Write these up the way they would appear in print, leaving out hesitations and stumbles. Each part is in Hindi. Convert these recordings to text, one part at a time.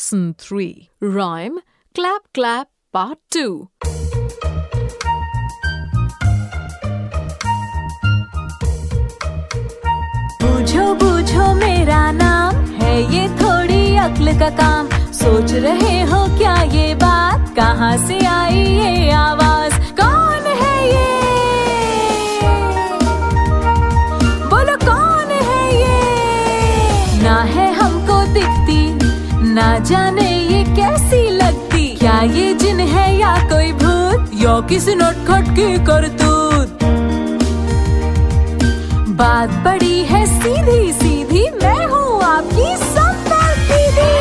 Lesson 3 Rhyme Clap Clap Part 2 बूझो बूझो मेरा नाम है ये थोड़ी अक्ल का काम। सोच रहे हो क्या ये बात, कहाँ से आई ये आवाज, कौन है ये, बोलो कौन है ये। ना है हमको दिखती, ना जाने ये कैसी लगती, क्या ये जिन है या कोई भूत, या किसी नटखट की करतूत। बात बड़ी है सीधी सीधी, मैं हूँ आपकी संपर्क दीदी।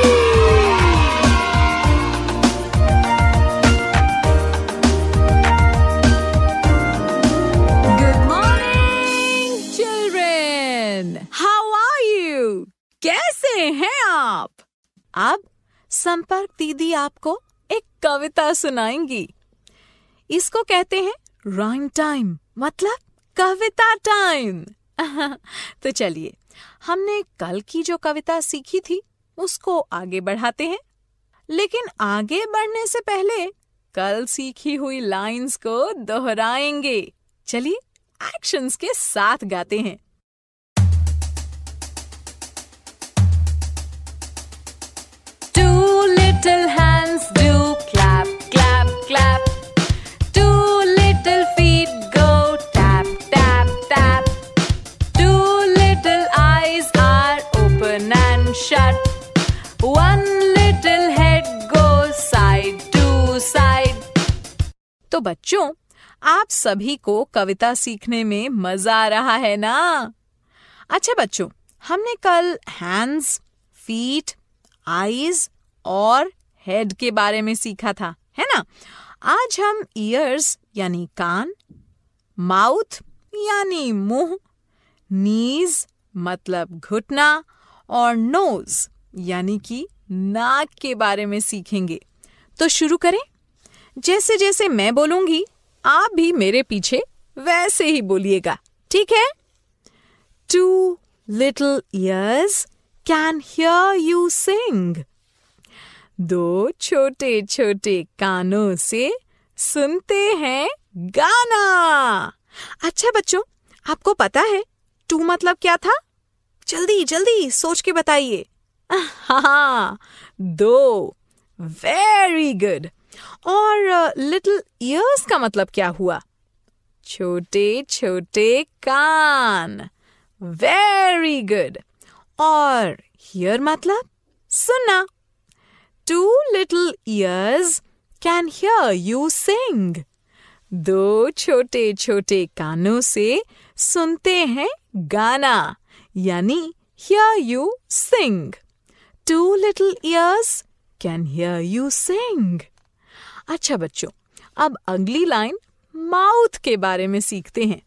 Good morning, children. How are you? कैसे हैं आप? अब संपर्क दीदी आपको एक कविता सुनाएंगी। इसको कहते हैं राइम टाइम, मतलब कविता टाइम। तो चलिए, हमने कल की जो कविता सीखी थी उसको आगे बढ़ाते हैं, लेकिन आगे बढ़ने से पहले कल सीखी हुई लाइंस को दोहराएंगे। चलिए एक्शंस के साथ गाते हैं। Two little hands do clap, clap, clap. Two little feet go tap, tap, tap. Two little eyes are open and shut. One little head goes side to side. तो बच्चों, आप सभी को कविता सीखने में मजा आ रहा है ना? अच्छा बच्चों, हमने कल हैंड्स, फीट, आईज और हेड के बारे में सीखा था, है ना? आज हम ईयर्स यानी कान, माउथ यानी मुंह, नीज मतलब घुटना और नोज यानी कि नाक के बारे में सीखेंगे। तो शुरू करें। जैसे जैसे मैं बोलूंगी आप भी मेरे पीछे वैसे ही बोलिएगा, ठीक है? 2 little ears can hear you sing. 2 छोटे छोटे कानों से सुनते हैं गाना। अच्छा बच्चों, आपको पता है 2 मतलब क्या था? जल्दी जल्दी सोच के बताइए। हाँ, 2। Very good. और लिटिल ईयर्स का मतलब क्या हुआ? छोटे छोटे कान। Very good. और हियर मतलब सुनना। 2 little ears can hear you sing. 2 छोटे छोटे कानों से सुनते हैं गाना, यानी hear you sing. 2 little ears can hear you sing. अच्छा बच्चों, अब अगली लाइन माउथ के बारे में सीखते हैं।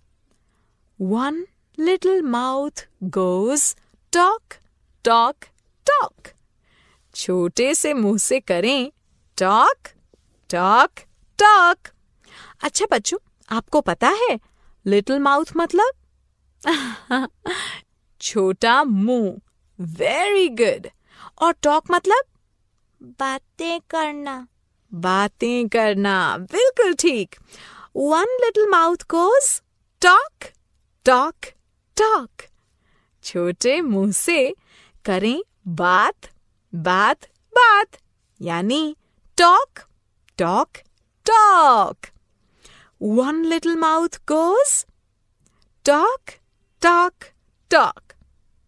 1 little mouth goes talk, talk, talk. छोटे से मुंह से करें talk, talk, talk. अच्छा बच्चों, आपको पता है little mouth मतलब? छोटा मुंह। Very good. और talk मतलब? बातें करना। बातें करना, बिल्कुल ठीक। 1 little mouth goes talk, talk, talk. छोटे मुंह से करें बात, बात, बात, यानी talk, talk, talk. 1 little mouth goes talk, talk, talk.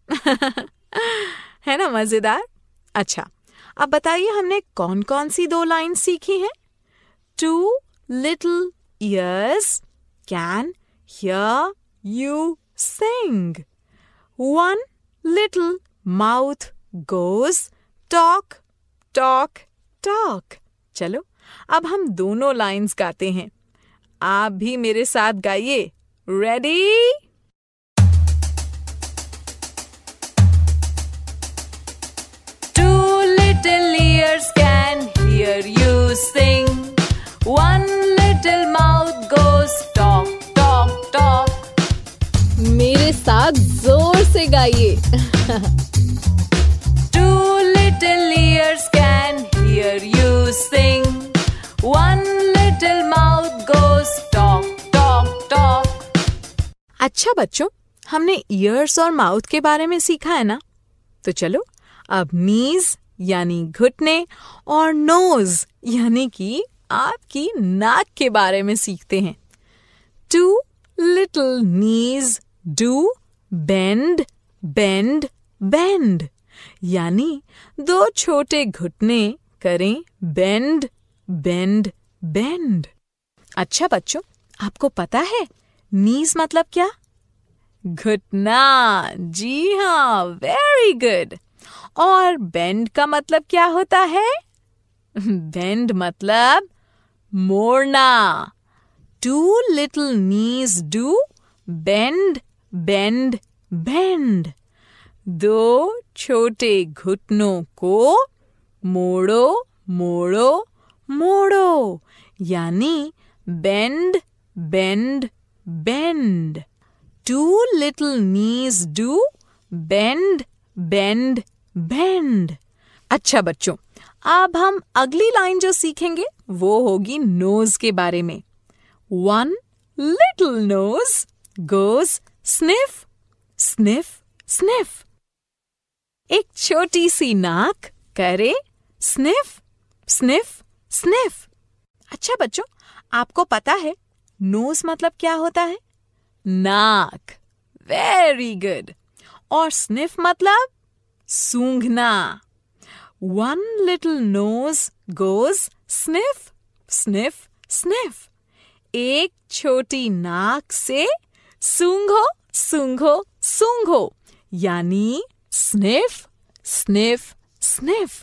है ना मजेदार? अच्छा, अब बताइए हमने कौन कौन सी 2 लाइन सीखी हैं? 2 little ears can hear you sing. 1 little mouth goes talk, talk, talk. चलो, अब हम दोनों लाइन्स गाते हैं। आप भी मेरे साथ गाइए। Ready? Little ears can hear you sing. 1 little mouth goes talk, talk, talk. मेरे साथ जोर से गाइए। 2 little ears अच्छा बच्चों, हमने ईयर्स और माउथ के बारे में सीखा है ना? तो चलो अब नीज यानी घुटने और नोज यानी कि आपकी नाक के बारे में सीखते हैं। 2 little knees do bend, bend, bend यानी 2 छोटे घुटने करें बेंड, बेंड, बेंड। अच्छा बच्चों, आपको पता है नीज मतलब क्या? घुटना। जी हाँ, वेरी गुड। और बेंड का मतलब क्या होता है? बेंड मतलब मोड़ना। 2 little knees do bend, bend, bend 2 छोटे घुटनों को मोड़ो, मोड़ो, मोड़ो यानी bend, bend, bend. 2 little knees do bend, bend, bend। अच्छा बच्चों, अब हम अगली लाइन जो सीखेंगे वो होगी नोज के बारे में। 1 little nose goes sniff, sniff, sniff। एक छोटी सी नाक करे स्निफ, स्निफ, स्निफ। अच्छा बच्चों, आपको पता है नोज मतलब क्या होता है? नाक। Very good. और स्निफ मतलब सूंघना। 1 little nose goes sniff, sniff, sniff। एक छोटी नाक से सूंघो, सूंघो, सूंघो यानी sniff, sniff, sniff.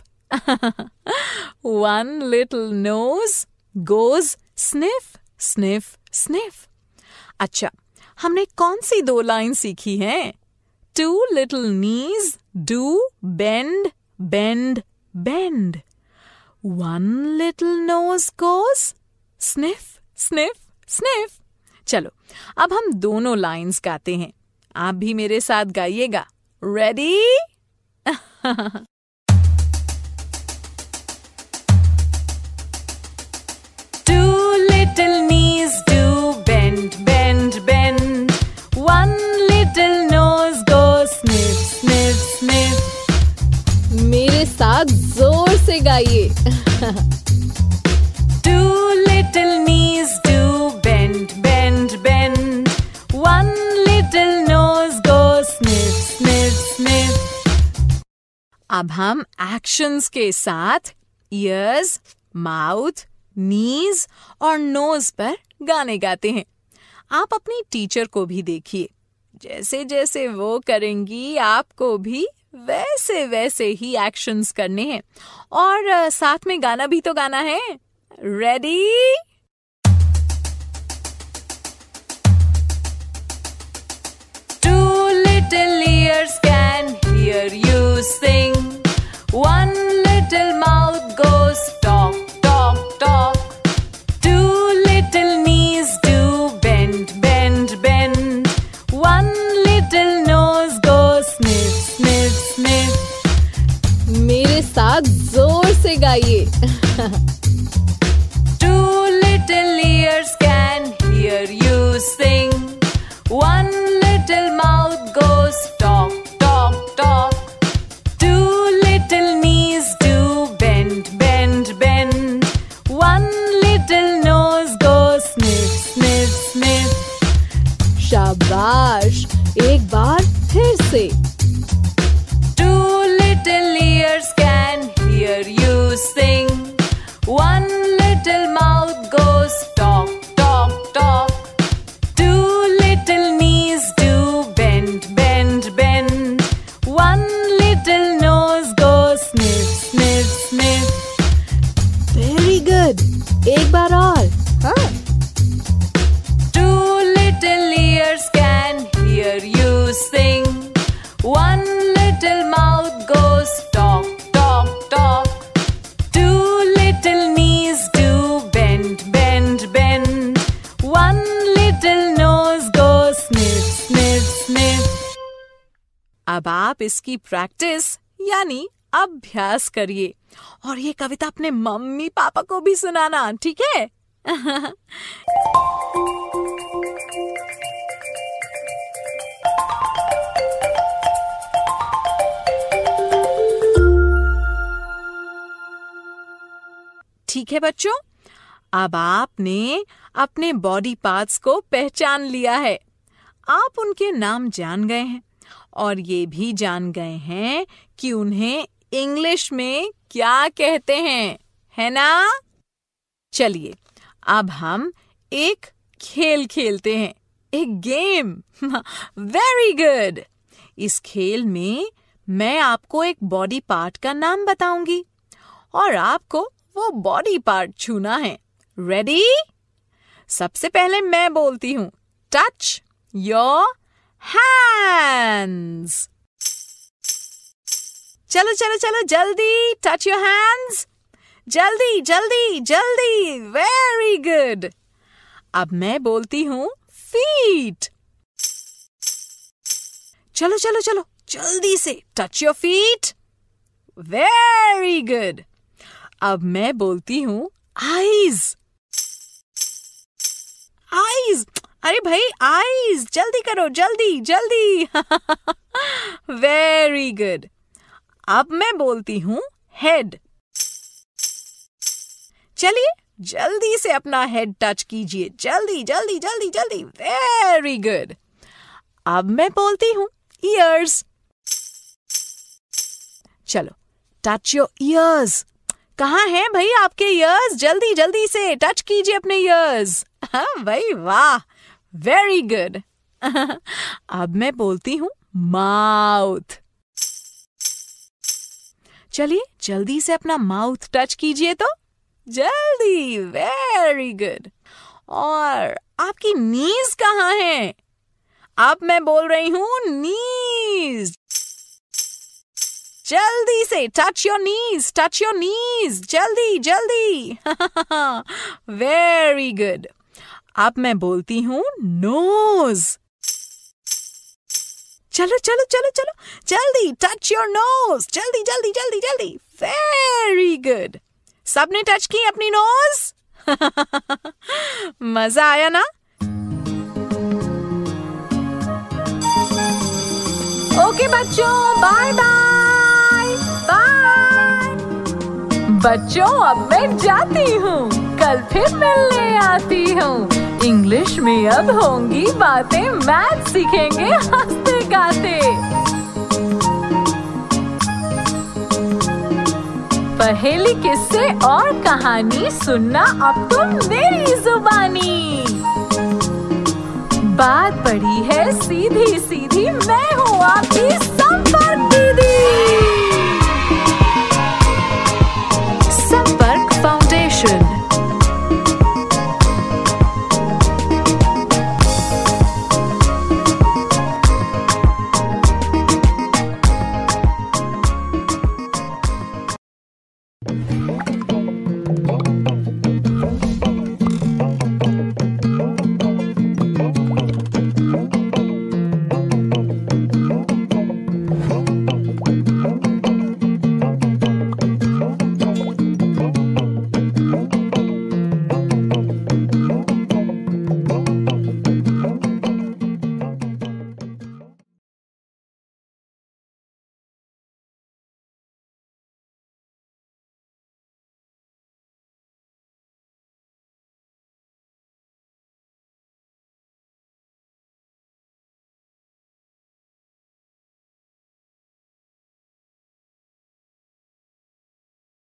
1 little nose goes sniff, sniff, sniff। अच्छा, हमने कौन सी 2 लाइन सीखी हैं? 2 little knees do bend, bend, bend। 1 little nose goes sniff, sniff, sniff। चलो अब हम दोनों लाइन्स गाते हैं। आप भी मेरे साथ गाइएगा। Ready? 2 little knees do bend, bend, bend। 1 little nose goes sniff, sniff, sniff। मेरे साथ जोर से गाइए। 2 little knees do bend, bend, bend। 1 little nose goes sniff, sniff, sniff। अब हम एक्शंस के साथ ईयर्स, माउथ, नीज और नोज पर गाने गाते हैं। आप अपनी टीचर को भी देखिए, जैसे जैसे वो करेंगी आपको भी वैसे वैसे ही एक्शंस करने हैं और साथ में गाना भी तो गाना है। Ready? 2 little ears can hear you sing। 1 little mouth goes talk, talk, talk। 2 little knees do bend, bend, bend। 1 little nose goes sniff, sniff, sniff। मेरे साथ जोर से गाइए। 2 little ears can hear you sing। 1 little mouth goes talk, talk, talk। 2 little knees do bend, bend, bend। 1 little nose goes sniff, sniff, sniff। शाबाश, एक बार फिर से। 2 little ears can hear you sing। 1 little mouth goes talk, talk, talk। 2 little knees do bend, bend, bend। 1 little nose goes sniff, sniff, sniff। Very good, एक बार और। हाँ, 2 little ears can hear you sing। 1 little mouth goes talk, talk, talk। 2 little knees do bend, bend, bend। 1 little nose goes sniff, sniff, sniff। अब आप इसकी प्रैक्टिस यानी अभ्यास करिए और ये कविता अपने मम्मी पापा को भी सुनाना, ठीक है? ठीक है बच्चों, अब आपने अपने बॉडी पार्ट्स को पहचान लिया है। आप उनके नाम जान गए हैं और ये भी जान गए हैं कि उन्हें इंग्लिश में क्या कहते हैं, है ना? चलिए अब हम एक खेल खेलते हैं, एक गेम। Very good. इस खेल में मैं आपको एक बॉडी पार्ट का नाम बताऊंगी और आपको वो बॉडी पार्ट छूना है। रेडी? सबसे पहले मैं बोलती हूं, टच योर हैंड्स। चलो चलो चलो जल्दी, टच योर हैंड्स, जल्दी जल्दी जल्दी। Very good. अब मैं बोलती हूं फीट। चलो चलो चलो जल्दी से, touch your feet. Very good. अब मैं बोलती हूं आईज। आईज, अरे भाई आईज, जल्दी करो, जल्दी जल्दी। Very good. अब मैं बोलती हूं हेड। चलिए जल्दी से अपना हेड टच कीजिए, जल्दी जल्दी जल्दी जल्दी। Very good. अब मैं बोलती हूं ईयर्स। चलो टच योर ईयर्स। कहाँ हैं भाई आपके ईयर्स? जल्दी जल्दी से टच कीजिए अपने ईयर्स। हाँ भाई, वाह, वेरी गुड। अब मैं बोलती हूं माउथ। चलिए जल्दी से अपना माउथ टच कीजिए तो, जल्दी। Very good. और आपकी नीज कहाँ है? अब मैं बोल रही हूं नीज। जल्दी से touch your knees, touch your knees, जल्दी जल्दी। Very good. अब मैं बोलती हूं नोज। चलो चलो चलो चलो जल्दी, टच योर नोज, जल्दी जल्दी जल्दी जल्दी। Very good. सबने टच की अपनी नोज? मजा आया ना? ओके बच्चों, बाय बाय बाय। बच्चों अब मैं जाती हूँ, कल फिर मिलने आती हूँ। इंग्लिश में अब होंगी बातें, मैथ सीखेंगे हंसते गाते। पहेली, किस्से और कहानी सुनना अब तुम मेरी जुबानी। बात बड़ी है सीधी सीधी, मैं हूँ आपकी